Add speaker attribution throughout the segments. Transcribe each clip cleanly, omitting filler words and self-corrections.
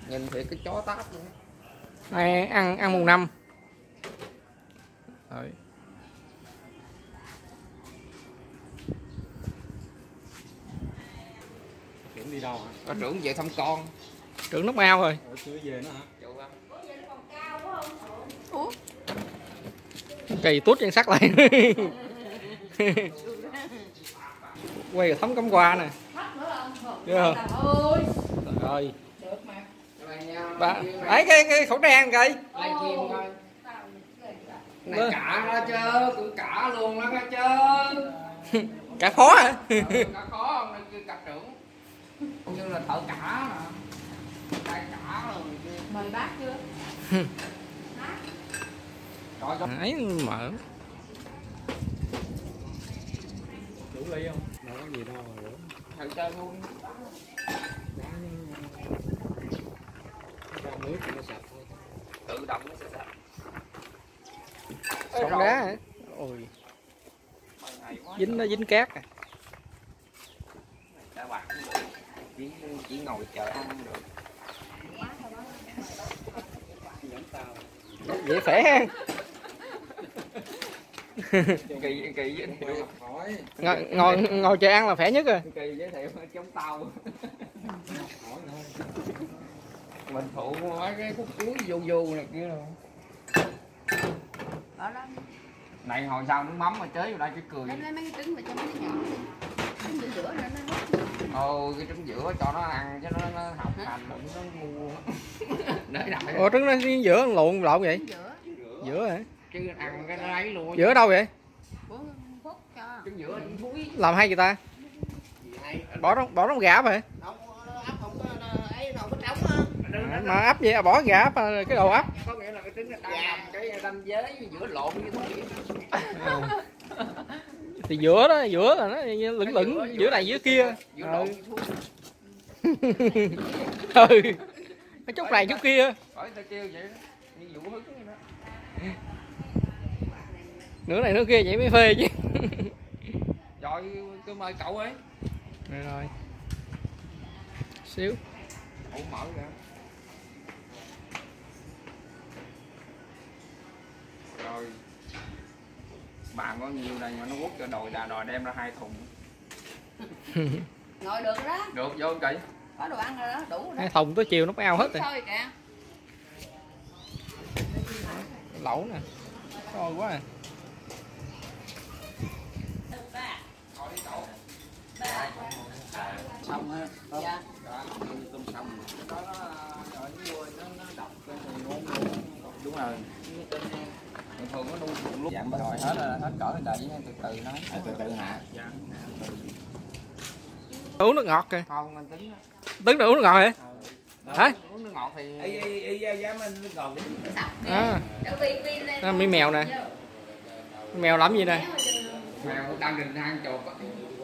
Speaker 1: Nhìn thì cái chó táp luôn.
Speaker 2: Này ăn mùng 5. Rồi.
Speaker 3: Trưởng đi đâu hả?
Speaker 1: Có trưởng về thăm con.
Speaker 2: Trưởng nóc ao rồi.
Speaker 3: Chưa về nữa hả?
Speaker 4: Ủa?
Speaker 2: Kỳ tút chân sắt lại. Quay thấm cắm qua nè. Chưa? Rồi. Ba, ấy cái khẩu trang kìa.
Speaker 1: Lai chim coi. Này cả đó chứ, cũng cả luôn đó chứ.
Speaker 2: Cả phó hả?
Speaker 1: Cả khó không, này kia cặp trưởng. Cũng như là thợ cả mà. Tay cả rồi.
Speaker 4: Mời bác chưa?
Speaker 2: Ấy mở.
Speaker 3: Đủ ly không? Đâu có gì đâu mà rửa.
Speaker 1: Thợ chơi luôn.
Speaker 3: Ra nước cho nó sạch thôi.
Speaker 1: Tự động nó sẽ sạch.
Speaker 2: Sông đá hả? Ôi. Dính nó dính cát à.
Speaker 1: Đã bạc chỉ ngồi chờ ăn được.
Speaker 2: Dễ khỏe ha.
Speaker 1: Kỳ giới thiệu.
Speaker 2: Ngồi chờ ăn là khỏe nhất rồi.
Speaker 1: Kỳ giới thiệu chống tàu. Mình phụ mấy cái khúc cuối vô này kia rồi.
Speaker 4: Đó đó.
Speaker 1: Này hồi sau nước mắm mà chế vô đây cái cười.
Speaker 4: Lấy mấy cái trứng mà cho mấy cái nhỏ đi. Trứng giữa nữa nó nốt.
Speaker 1: Ồ, cái trứng giữa cho nó ăn chứ nó học hành nó ngu. Để đợi.
Speaker 2: Ủa trứng nó giữa lộn vậy? Giữa hả?
Speaker 1: Chứ ăn cái nó ấy luôn.
Speaker 2: Giữa đâu vậy?
Speaker 4: Phút cho.
Speaker 1: Trứng giữa trứng thúi.
Speaker 2: Làm hay người ta? Bỏ trong gà vậy? Mà ấp vậy bỏ gà ấp cái đồ ấp.
Speaker 1: Có nghĩa là cái trứng người ta làm cái ranh giới giữa lộn như thúi.
Speaker 2: Thì giữa đó, giữa là nó lửng lửng, giữa này giữa kia.
Speaker 1: Giữa lộn như thúi.
Speaker 2: Ừ. Nó chút này chút kia.
Speaker 1: Hỏi ta kêu vậy đó. Như vụ hứng vậy đó.
Speaker 2: Nửa này nửa kia vậy mới phê chứ.
Speaker 1: Rồi tôi mời cậu ấy.
Speaker 2: Rồi. Xíu.
Speaker 1: Ủa mở kìa. Rồi. Bạn có nhiều đây mà nó quất cho đòi đem ra 2 thùng.
Speaker 4: Ngồi được đó.
Speaker 1: Được vô kỹ.
Speaker 4: Có đồ ăn rồi đó, đủ rồi đó.
Speaker 2: 2 thùng tới chiều nó ao hết rồi.
Speaker 4: Sôi kìa.
Speaker 2: Lẩu nè. Sôi quá à.
Speaker 1: Xong ha.
Speaker 4: Dạ.
Speaker 1: Tôm xong. Có nó ở dưới nó độc cái thì ngon. Đúng rồi. Thường thường nó nuôi cùng lúc. Dặn rồi hết cỡ đầy với từ từ nói. Từ từ hạ. Dạ.
Speaker 2: Uống nước ngọt kìa.
Speaker 1: Không anh tính.
Speaker 2: Tính được uống nước ngọt hả? Hả?
Speaker 1: Uống nước ngọt thì
Speaker 3: dám anh nước ngọt.
Speaker 2: À. Miếng mèo nè. Mèo làm gì nè?
Speaker 1: mèo đang rình hang chuột á.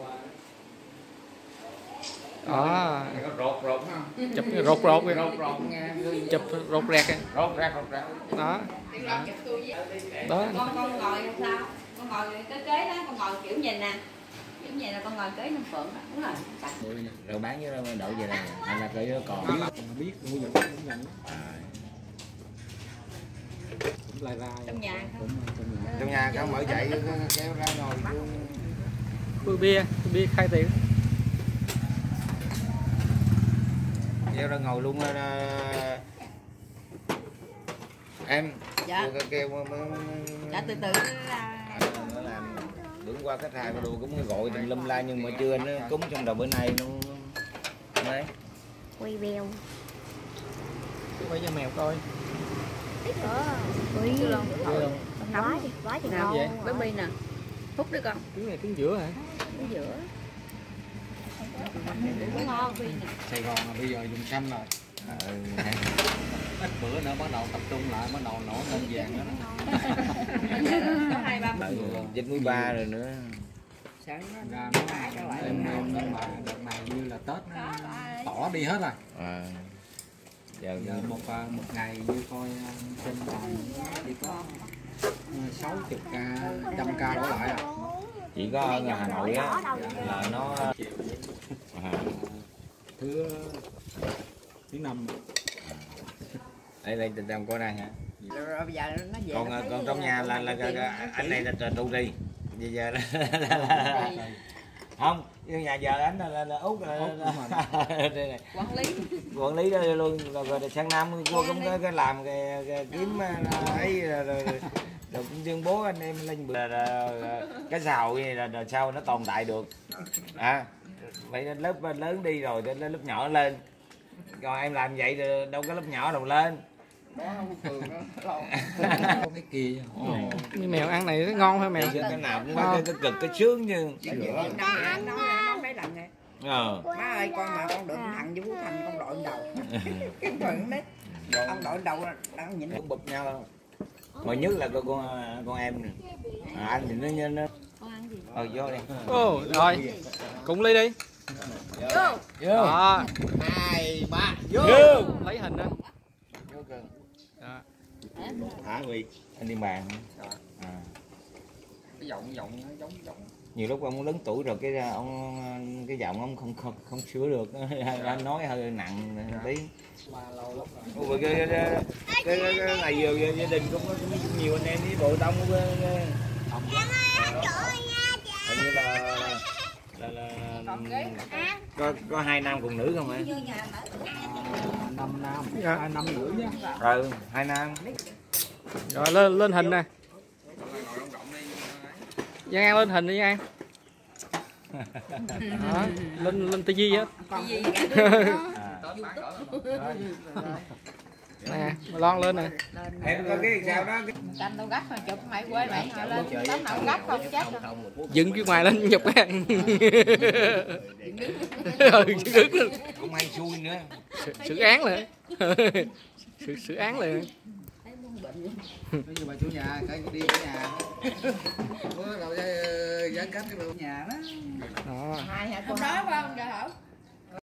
Speaker 2: Đó.
Speaker 1: Rột không?
Speaker 2: Chụp rột kìa.
Speaker 1: Rột nghe.
Speaker 2: Chụp rột rẹt kìa.
Speaker 1: Rột rạc.
Speaker 2: Đó. Đó.
Speaker 4: Con ngồi sao? Con ngồi cái kế đó, con ngồi kiểu nhìn nè. Kiểu nhìn là con ngồi kế năm phượng đó. Đúng rồi.
Speaker 1: Rồi bán với đậu về này. Anh là cái còn.
Speaker 3: Biết nuôi dưỡng cũng nhanh. Cũng lai rai.
Speaker 4: Trong nhà không?
Speaker 1: Trong nhà không mở dậy kéo ra ngồi luôn.
Speaker 2: Bia khai tiền.
Speaker 1: Kéo ra ngồi luôn em.
Speaker 4: Dạ.
Speaker 1: Kêu
Speaker 4: Dạ từ từ
Speaker 1: nó làm bữa qua khách hàng đồ cũng gọi tùm lum la nhưng mà chưa nó cúng trong đầu bữa nay nó đấy.
Speaker 5: Quay bèo.
Speaker 2: Quay cho mèo coi.
Speaker 5: Ui.
Speaker 4: chưa luôn.
Speaker 5: Quá thì
Speaker 4: Nào,
Speaker 5: ngon.
Speaker 4: với bi nè. Hút đi con.
Speaker 2: Tiếng này tiếng giữa hả?
Speaker 4: Cái giữa.
Speaker 5: Cũng ngon.
Speaker 3: Sài Gòn là bây giờ dùng xanh rồi. Ít bữa nữa bắt đầu tập trung lại, bắt đầu nổ lên vàng đó.
Speaker 4: Có 2-3
Speaker 1: Dịch mũi ba rồi nữa.
Speaker 4: sáng
Speaker 3: Ra nó em mà đợt này như là Tết nó tỏ đi hết rồi. Giờ một ngày như coi trên bàn chỉ có 60k, 100k đổ lại à.
Speaker 1: Chỉ có ở Hà Nội á là nó
Speaker 3: thứ 5
Speaker 1: Đây tình đồng con này hả?
Speaker 4: Rồi bây giờ nó về
Speaker 1: Còn trong nhà là anh này là trụ đi. Bây giờ là không, nhưng nhà giờ anh là Út đây này. Quản lý đó luôn rồi sang năm cô cũng có làm cái kiếm ấy rồi cũng tuyên bố anh em lên cái sào này là sao nó tồn tại được. Vậy nên lớp lớn đi rồi đến lớp nhỏ lên. Còn em làm vậy thì đâu có lớp nhỏ đâu lên.
Speaker 3: Cái kia
Speaker 2: Như mèo ăn này nó ngon hả mèo?
Speaker 1: Cái nào cũng có cái cực cái sướng như.
Speaker 4: nói mấy lần nè. Má ơi con mà con được thằng Vũ Thành con đội đầu. Cái phần đấy. Ông đội đầu đang nhìn
Speaker 1: Cũng bụp nhau. Mà nhất là con em nè. Anh thì nó vô đi.
Speaker 2: Rồi. Cùng ly đi.
Speaker 1: Vô.
Speaker 2: Đó.
Speaker 1: 2 3 vô.
Speaker 2: Lấy hình đó.
Speaker 1: Vô cần.
Speaker 2: Đó.
Speaker 1: Hả Huy? Anh đi bàn.
Speaker 3: cái giọng nó giống giọng.
Speaker 1: Nhiều lúc ông lớn tuổi rồi cái giọng ông không sửa được. Anh nói hơi nặng tí. Ủa, cái này giờ gia đình cũng có nhiều anh em với bộ tông hình như là có 2 nam cùng nữ không hả?
Speaker 3: 5 nam,
Speaker 2: Dạ.
Speaker 3: 2 năm rưỡi nhá.
Speaker 1: 2 nam.
Speaker 2: Rồi lên hình nè. Giang An lên hình đi Giang An. Đó, lên tivi á. Nè, lon lên nè.
Speaker 1: Em có cái sao đó
Speaker 4: canh đâu gấp mà chụp mày quê mày hồi lên tấm nào gấp không chết rồi.
Speaker 2: Dựng cái ngoài lên nhục cái. Dựng đứng
Speaker 1: cũng hay xui nữa.
Speaker 2: xử án lại. Xử án lại.
Speaker 3: Bây giờ bà chủ nhà cái đi cái nhà. Bữa đầu giãn cách cái nhà đó.
Speaker 2: Đó.
Speaker 4: Hai hả con nói không? Dạ hả?